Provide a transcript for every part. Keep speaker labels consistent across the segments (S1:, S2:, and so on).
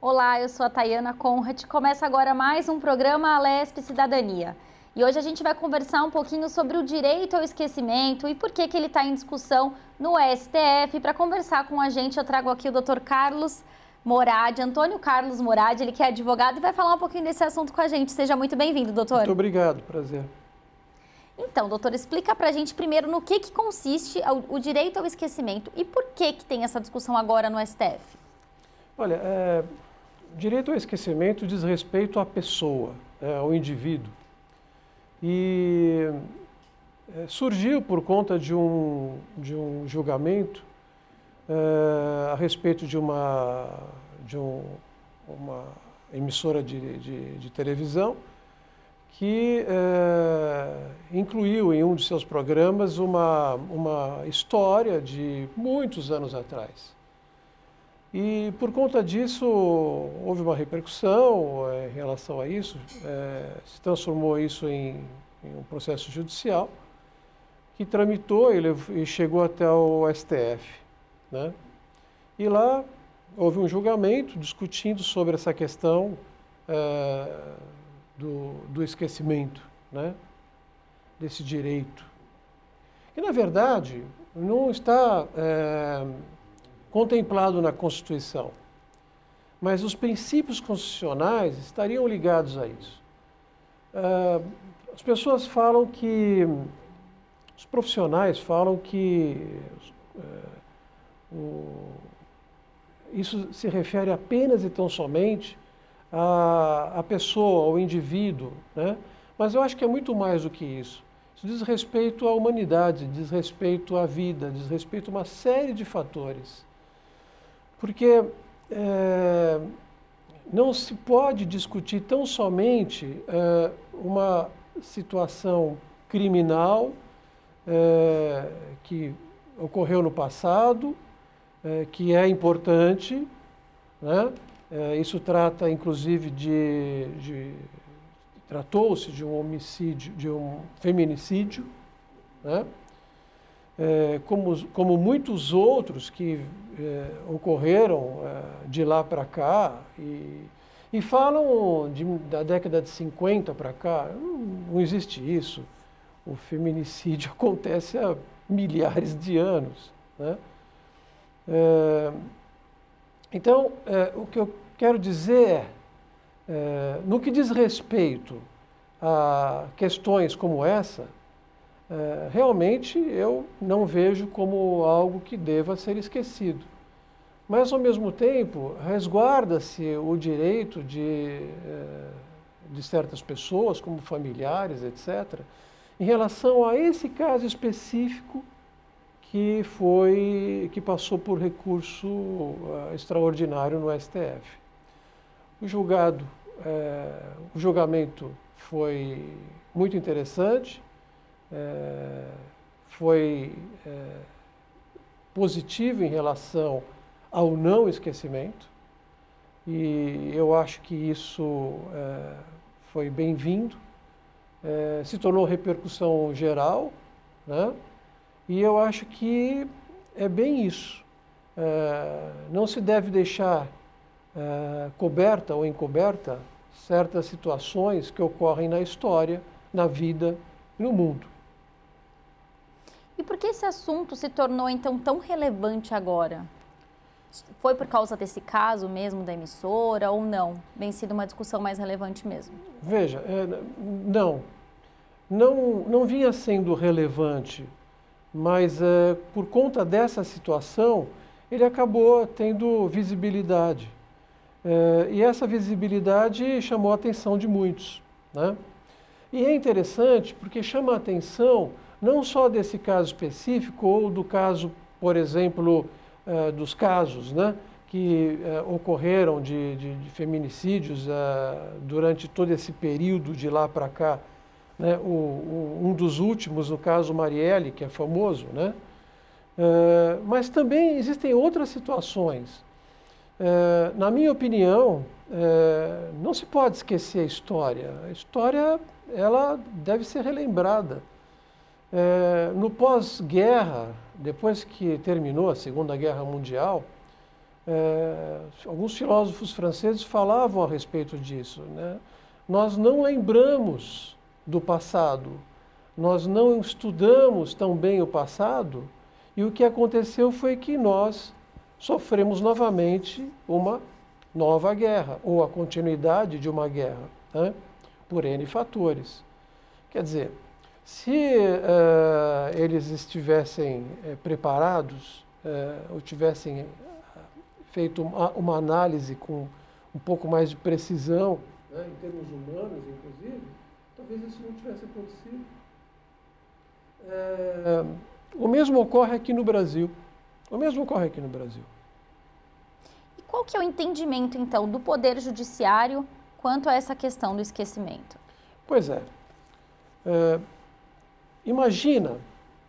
S1: Olá, eu sou a Tayana Conrad. Começa agora mais um programa Alesp Cidadania. E hoje a gente vai conversar um pouquinho sobre o direito ao esquecimento e por que ele está em discussão no STF. Para conversar com a gente, eu trago aqui o Dr. Carlos Moradi, Antônio Carlos Moradi, ele que é advogado e vai falar um pouquinho desse assunto com a gente. Seja muito bem-vindo, doutor.
S2: Muito obrigado, prazer.
S1: Então, doutor, explica pra gente primeiro no que consiste o direito ao esquecimento e por que tem essa discussão agora no STF.
S2: Olha, direito ao esquecimento diz respeito à pessoa, ao indivíduo. E surgiu por conta de um julgamento a respeito de uma emissora de televisão que incluiu em um de seus programas uma história de muitos anos atrás. E por conta disso houve uma repercussão em relação a isso, se transformou isso em um processo judicial que tramitou e chegou até o STF, né? E lá houve um julgamento discutindo sobre essa questão do esquecimento, né, desse direito. Que, na verdade, não está contemplado na Constituição, mas os princípios constitucionais estariam ligados a isso. As pessoas falam que, os profissionais falam que isso se refere apenas e tão somente a pessoa, ao indivíduo, né? Mas eu acho que é muito mais do que isso. Isso diz respeito à humanidade, diz respeito à vida, diz respeito a uma série de fatores. Porque não se pode discutir tão somente uma situação criminal que ocorreu no passado, que é importante, né? Isso trata, inclusive, tratou-se de um homicídio, de um feminicídio, né? Como muitos outros que ocorreram de lá para cá e falam da década de 50 para cá. Não existe isso. O feminicídio acontece há milhares de anos, né? Então, o que eu quero dizer no que diz respeito a questões como essa, realmente eu não vejo como algo que deva ser esquecido. Mas, ao mesmo tempo, resguarda-se o direito de certas pessoas, como familiares, etc., em relação a esse caso específico que passou por recurso extraordinário no STF. O julgamento foi muito interessante, foi positivo em relação ao não esquecimento, e eu acho que isso foi bem-vindo, se tornou repercussão geral, né? E eu acho que é bem isso. Não se deve deixar coberta ou encoberta certas situações que ocorrem na história, na vida e no mundo.
S1: E por que esse assunto se tornou, então, tão relevante agora? Foi por causa desse caso mesmo da emissora ou não? Vem sido uma discussão mais relevante mesmo?
S2: Veja, não vinha sendo relevante, mas por conta dessa situação, ele acabou tendo visibilidade. E essa visibilidade chamou a atenção de muitos, né? E é interessante porque chama a atenção não só desse caso específico ou do caso, por exemplo, dos casos, né, que ocorreram de feminicídios durante todo esse período de lá para cá, né? Um dos últimos, no caso Marielle, que é famoso, né? Mas também existem outras situações. Na minha opinião, não se pode esquecer a história. A história, ela deve ser relembrada. No pós-guerra, depois que terminou a Segunda Guerra Mundial, alguns filósofos franceses falavam a respeito disso, né? Nós não lembramos do passado, nós não estudamos tão bem o passado, e o que aconteceu foi que nós sofremos novamente uma nova guerra, ou a continuidade de uma guerra, né? Por N fatores. Quer dizer, se eles estivessem preparados, ou tivessem feito uma análise com um pouco mais de precisão, né, em termos humanos, inclusive, talvez isso não tivesse acontecido. O mesmo ocorre aqui no Brasil. O mesmo ocorre aqui no Brasil.
S1: E qual que é o entendimento, então, do Poder Judiciário quanto a essa questão do esquecimento?
S2: Pois é. Imagina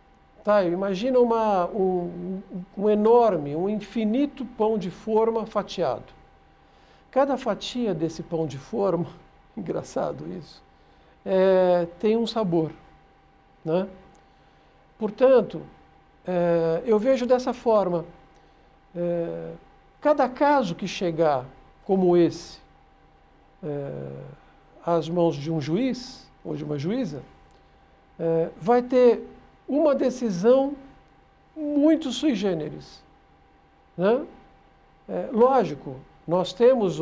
S2: um enorme, um infinito pão de forma fatiado. Cada fatia desse pão de forma, engraçado isso, tem um sabor, né? Portanto, eu vejo dessa forma, cada caso que chegar como esse às mãos de um juiz ou de uma juíza, vai ter uma decisão muito sui generis, né? Lógico, nós temos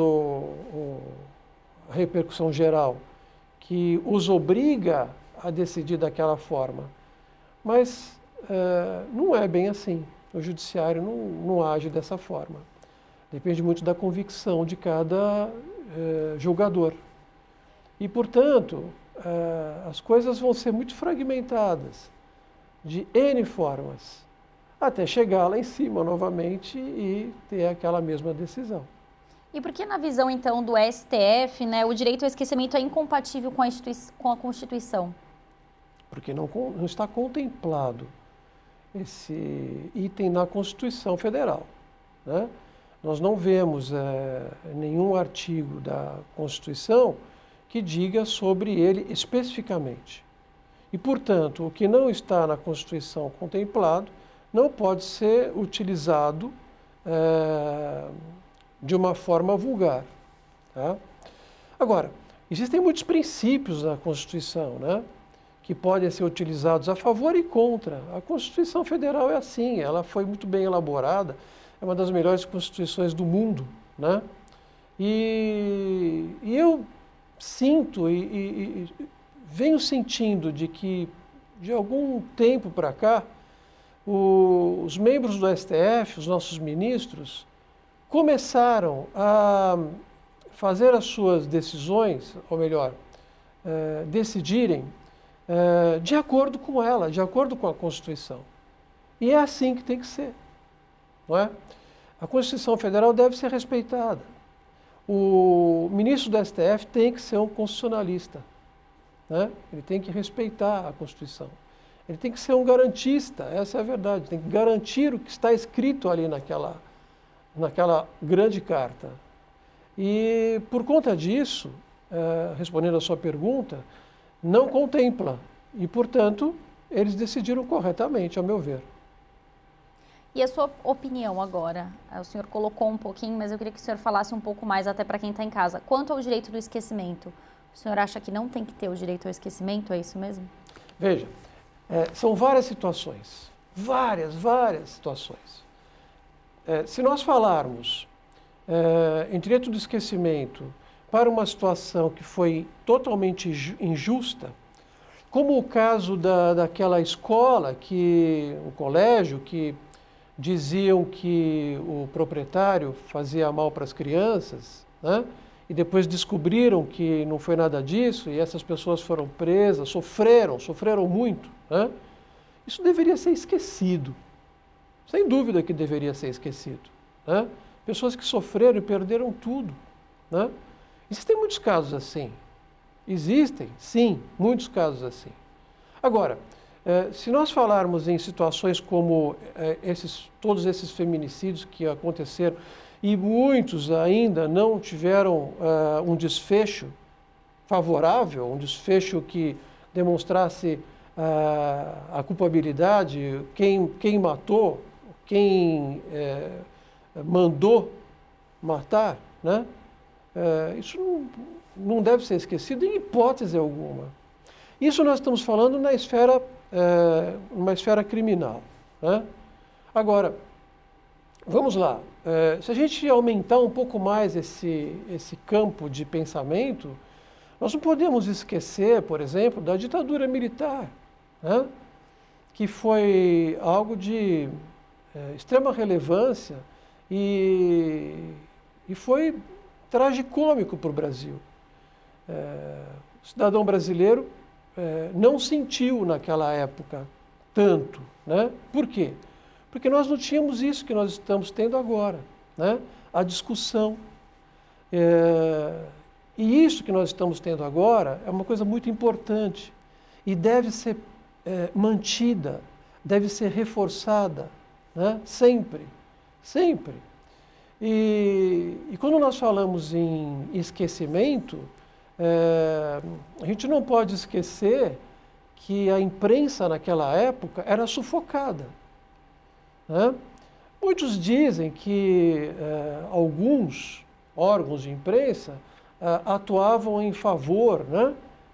S2: a repercussão geral, que os obriga a decidir daquela forma, mas não é bem assim. O judiciário não age dessa forma. Depende muito da convicção de cada julgador. E, portanto, as coisas vão ser muito fragmentadas, de N formas, até chegar lá em cima novamente e ter aquela mesma decisão.
S1: E por que, na visão, então, do STF, né, o direito ao esquecimento é incompatível com a Constituição?
S2: Porque não está contemplado esse item na Constituição Federal, né? Nós não vemos nenhum artigo da Constituição que diga sobre ele especificamente. E, portanto, o que não está na Constituição contemplado não pode ser utilizado de uma forma vulgar, tá? Agora, existem muitos princípios na Constituição, né, que podem ser utilizados a favor e contra. A Constituição Federal é assim, ela foi muito bem elaborada, é uma das melhores constituições do mundo, né? E eu sinto e venho sentindo de que, de algum tempo para cá, os membros do STF, os nossos ministros, começaram a fazer as suas decisões, ou melhor, decidirem de acordo com ela, de acordo com a Constituição. E é assim que tem que ser, não é? A Constituição Federal deve ser respeitada. O ministro do STF tem que ser um constitucionalista, né? Ele tem que respeitar a Constituição. Ele tem que ser um garantista, essa é a verdade. Tem que garantir o que está escrito ali naquela grande carta. E, por conta disso, respondendo à sua pergunta, não contempla. E, portanto, eles decidiram corretamente, a meu ver.
S1: E a sua opinião agora? O senhor colocou um pouquinho, mas eu queria que o senhor falasse um pouco mais, até para quem está em casa. Quanto ao direito do esquecimento, o senhor acha que não tem que ter o direito ao esquecimento? É isso mesmo?
S2: Veja, são várias situações. Várias situações. Se nós falarmos em direito do esquecimento para uma situação que foi totalmente injusta, como o caso daquela escola, um colégio que diziam que o proprietário fazia mal para as crianças, né? E depois descobriram que não foi nada disso, e essas pessoas foram presas, sofreram muito, né? Isso deveria ser esquecido. Sem dúvida que deveria ser esquecido, né? Pessoas que sofreram e perderam tudo, né? Existem muitos casos assim. Existem, sim, muitos casos assim. Agora, se nós falarmos em situações como todos esses feminicídios que aconteceram, e muitos ainda não tiveram um desfecho favorável, um desfecho que demonstrasse a culpabilidade, quem matou, quem mandou matar, né? Isso não deve ser esquecido em hipótese alguma. Isso nós estamos falando na esfera, uma esfera criminal, né? Agora, vamos lá. Se a gente aumentar um pouco mais esse campo de pensamento, nós não podemos esquecer, por exemplo, da ditadura militar, né? Que foi algo de extrema relevância e foi tragicômico para o Brasil. O cidadão brasileiro não sentiu naquela época tanto, né? Por quê? Porque nós não tínhamos isso que nós estamos tendo agora, né? A discussão. E isso que nós estamos tendo agora é uma coisa muito importante e deve ser mantida, deve ser reforçada, né? Sempre, sempre. E quando nós falamos em esquecimento, a gente não pode esquecer que a imprensa naquela época era sufocada, né? Muitos dizem que alguns órgãos de imprensa atuavam em favor, né,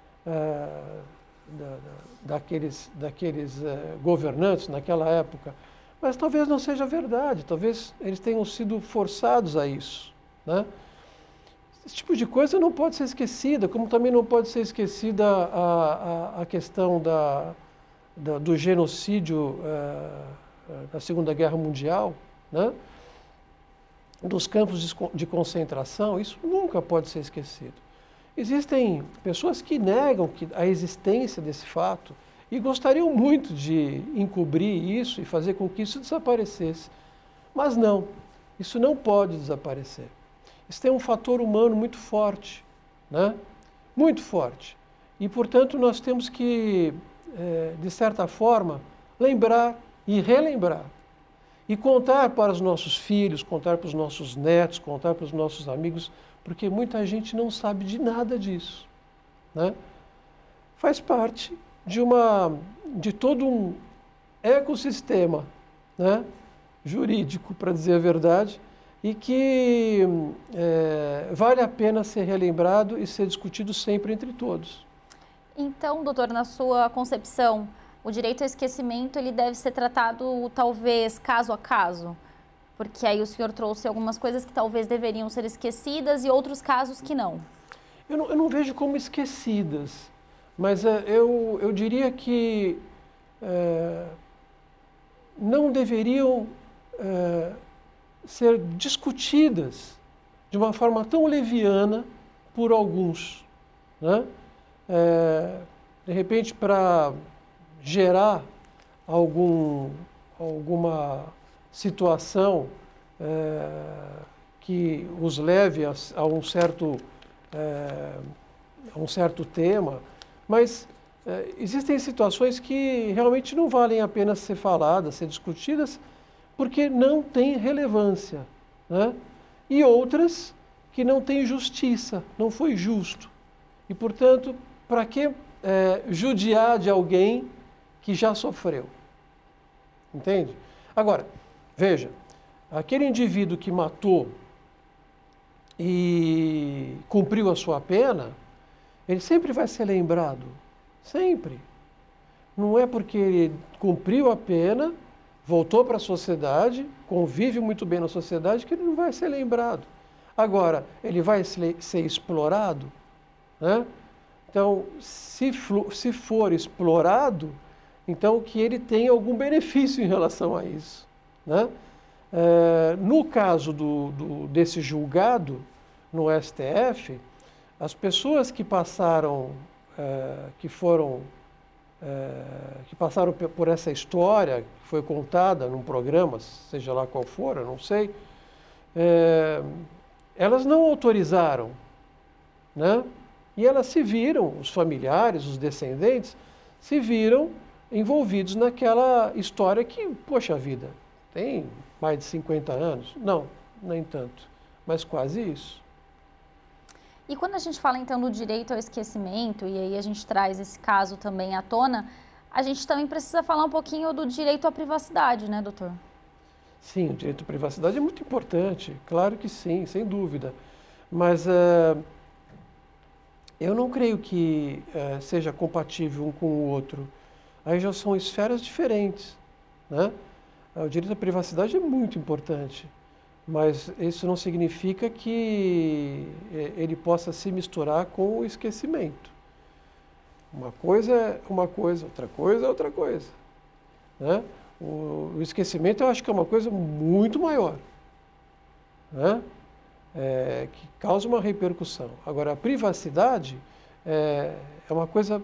S2: daqueles governantes naquela época, mas talvez não seja verdade, talvez eles tenham sido forçados a isso, né? Esse tipo de coisa não pode ser esquecida, como também não pode ser esquecida a questão do genocídio da Segunda Guerra Mundial, né? Dos campos de concentração, isso nunca pode ser esquecido. Existem pessoas que negam a existência desse fato e gostariam muito de encobrir isso e fazer com que isso desaparecesse. Mas não, isso não pode desaparecer. Isso tem um fator humano muito forte, né? Muito forte. E, portanto, nós temos que, de certa forma, lembrar e relembrar. E contar para os nossos filhos, contar para os nossos netos, contar para os nossos amigos, porque muita gente não sabe de nada disso, né? Faz parte de todo um ecossistema, né, jurídico, para dizer a verdade, e que vale a pena ser relembrado e ser discutido sempre entre todos.
S1: Então, doutor, na sua concepção, o direito ao esquecimento ele deve ser tratado talvez caso a caso? Porque aí o senhor trouxe algumas coisas que talvez deveriam ser esquecidas e outros casos que não.
S2: Eu não vejo como esquecidas, mas eu diria que não deveriam ser discutidas de uma forma tão leviana por alguns, né? De repente, para gerar alguma situação que os leve a um certo tema, mas existem situações que realmente não valem a pena ser faladas, ser discutidas, porque não têm relevância, né? E outras que não têm justiça, não foi justo. E, portanto, para que judiar de alguém que já sofreu? Entende? Agora, veja, aquele indivíduo que matou e cumpriu a sua pena, ele sempre vai ser lembrado, sempre. Não é porque ele cumpriu a pena, voltou para a sociedade, convive muito bem na sociedade, que ele não vai ser lembrado. Agora, ele vai ser explorado, né? Então, se for explorado, então que ele tenha algum benefício em relação a isso, né? No caso desse julgado no STF, as pessoas que passaram, que passaram por essa história, que foi contada num programa, seja lá qual for, eu não sei, elas não autorizaram, né? E elas se viram, os familiares, os descendentes, se viram envolvidos naquela história que, poxa vida, tem mais de 50 anos? Não, nem tanto, mas quase isso.
S1: E quando a gente fala então do direito ao esquecimento, e aí a gente traz esse caso também à tona, a gente também precisa falar um pouquinho do direito à privacidade, né, doutor?
S2: Sim, o direito à privacidade é muito importante, claro que sim, sem dúvida. Mas eu não creio que seja compatível um com o outro. Aí já são esferas diferentes, né? O direito à privacidade é muito importante, mas isso não significa que ele possa se misturar com o esquecimento. Uma coisa é uma coisa, outra coisa é outra coisa, né? O esquecimento eu acho que é uma coisa muito maior, né? Que causa uma repercussão. Agora, a privacidade é uma coisa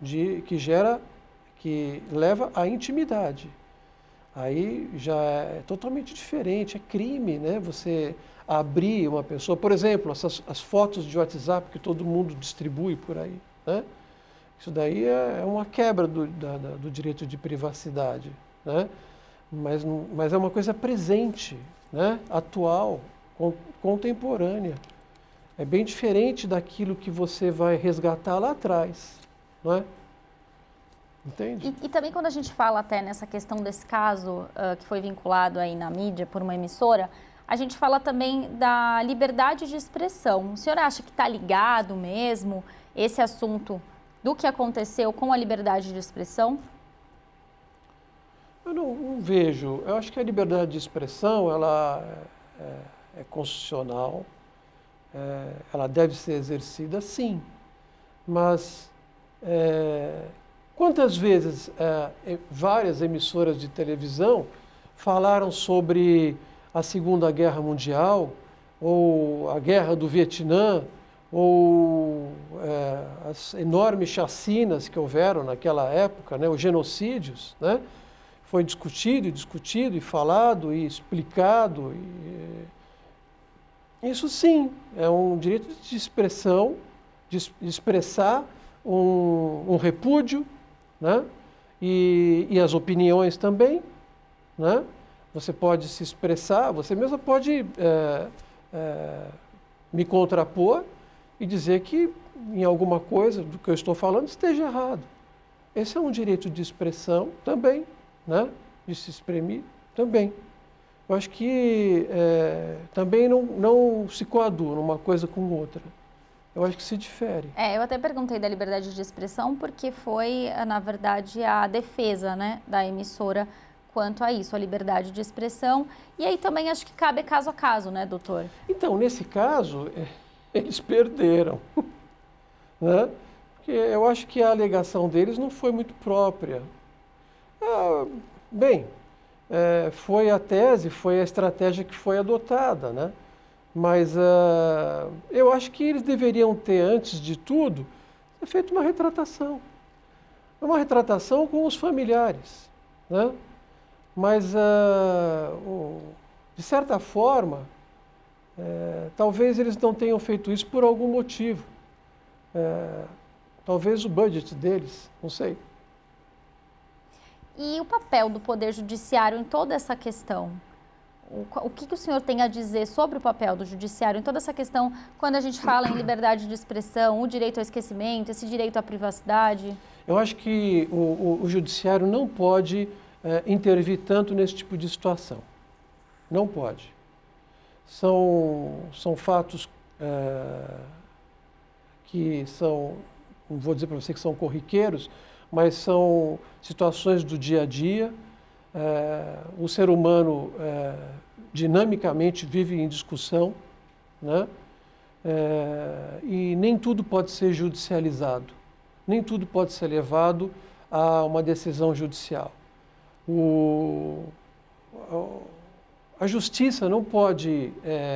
S2: que leva à intimidade. Aí já é totalmente diferente, é crime, né? Você abrir uma pessoa, por exemplo, as fotos de WhatsApp que todo mundo distribui por aí, né? Isso daí é uma quebra do direito de privacidade, né? Mas é uma coisa presente, né? Atual, contemporânea. É bem diferente daquilo que você vai resgatar lá atrás, não é? Entende?
S1: E também quando a gente fala até nessa questão desse caso que foi vinculado aí na mídia por uma emissora, a gente fala também da liberdade de expressão. O senhor acha que está ligado mesmo esse assunto do que aconteceu com a liberdade de expressão?
S2: Eu não vejo. Eu acho que a liberdade de expressão ela é constitucional, ela deve ser exercida, sim. Mas quantas vezes várias emissoras de televisão falaram sobre a Segunda Guerra Mundial, ou a Guerra do Vietnã, ou as enormes chacinas que houveram naquela época, né, os genocídios, né? Foi discutido e falado e explicado. Isso sim, é um direito de expressão, de expressar um repúdio, né? E as opiniões também, né? Você pode se expressar, você mesmo pode me contrapor e dizer que em alguma coisa do que eu estou falando esteja errado. Esse é um direito de expressão também, né? De se exprimir também. Eu acho que também não se coaduna uma coisa com outra. Eu acho que se difere.
S1: Eu até perguntei da liberdade de expressão porque foi, na verdade, a defesa, né, da emissora quanto a isso, a liberdade de expressão. E aí também acho que cabe caso a caso, né, doutor?
S2: Então, nesse caso, eles perderam, né? Porque eu acho que a alegação deles não foi muito própria. Foi a tese, foi a estratégia que foi adotada, né? Mas eu acho que eles deveriam ter, antes de tudo, feito uma retratação. Uma retratação com os familiares, né? Mas, de certa forma, talvez eles não tenham feito isso por algum motivo. Talvez o budget deles, não sei.
S1: E o papel do Poder Judiciário em toda essa questão? O que o senhor tem a dizer sobre o papel do Judiciário em toda essa questão, quando a gente fala em liberdade de expressão, o direito ao esquecimento, esse direito à privacidade?
S2: Eu acho que o Judiciário não pode intervir tanto nesse tipo de situação. Não pode. São fatos que são, não vou dizer para você que são corriqueiros, mas são situações do dia a dia. O ser humano dinamicamente vive em discussão, né? E nem tudo pode ser judicializado, nem tudo pode ser levado a uma decisão judicial. A justiça não pode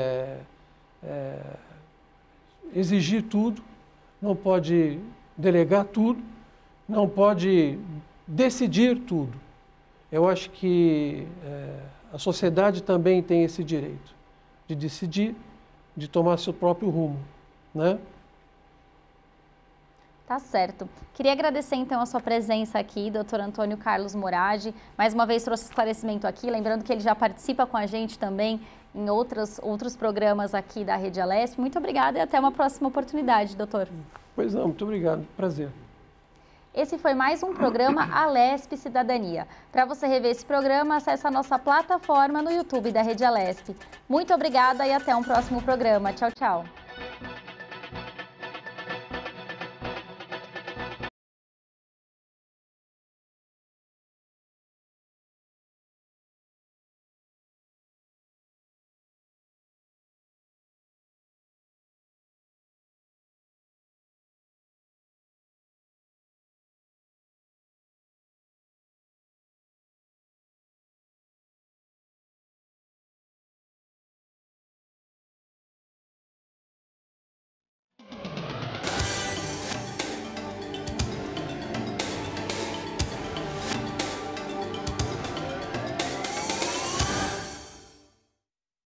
S2: exigir tudo, não pode delegar tudo, não pode decidir tudo. Eu acho que a sociedade também tem esse direito de decidir, de tomar seu próprio rumo, né?
S1: Tá certo. Queria agradecer então a sua presença aqui, doutor Antônio Carlos Moradi. Mais uma vez trouxe esclarecimento aqui, lembrando que ele já participa com a gente também em outros programas aqui da Rede Alesp. Muito obrigada e até uma próxima oportunidade, doutor.
S2: Pois não, muito obrigado. Prazer.
S1: Esse foi mais um programa Alesp Cidadania. Para você rever esse programa, acesse a nossa plataforma no YouTube da Rede Alesp. Muito obrigada e até um próximo programa. Tchau, tchau.